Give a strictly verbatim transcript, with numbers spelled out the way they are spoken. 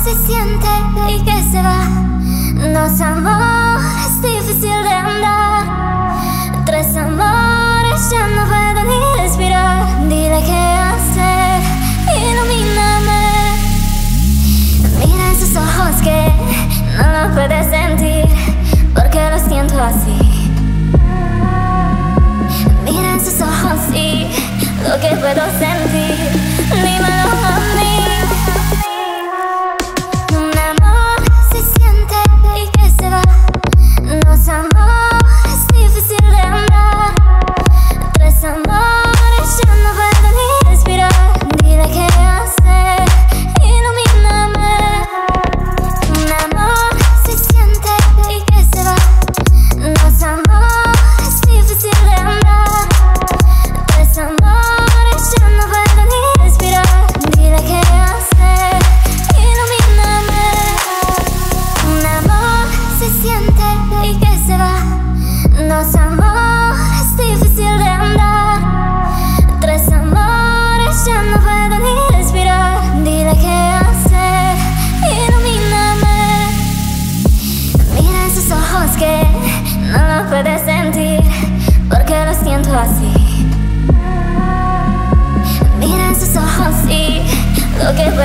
se siente y que se va. Dos amores, difícil de andar. Tres amores, ya no puedo ni respirar. Dile qué hacer, ilumíname. Mira en sus ojos que no lo puedes sentir, porque lo siento así. Mira en sus ojos y lo que puedo sentir, dímelo a mí. Un amor se siente y que se va. Dos amores, difícil de andar. Tres amores, ya no puedo ni respirar. Dile qué hacer, ilumíname. Un amor se siente y que se va. Dos amores, difícil de andar. Tres amores, ya no puedo ni respirar. Dile qué hacer, ilumíname. Un amor se siente y que se va. Dos amores, difícil de andar. Tres amores, ya no puedo ni respirar. Dile qué hacer, ilumíname. Mira en sus ojos que no lo puedes sentir, porque lo siento así. Mira en sus ojos y lo que